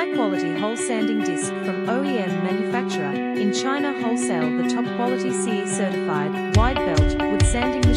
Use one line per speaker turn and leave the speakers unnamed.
high-quality hole sanding disc from OEM Manufacturer in China Wholesale, the top quality CE certified wide belt wood sanding machine.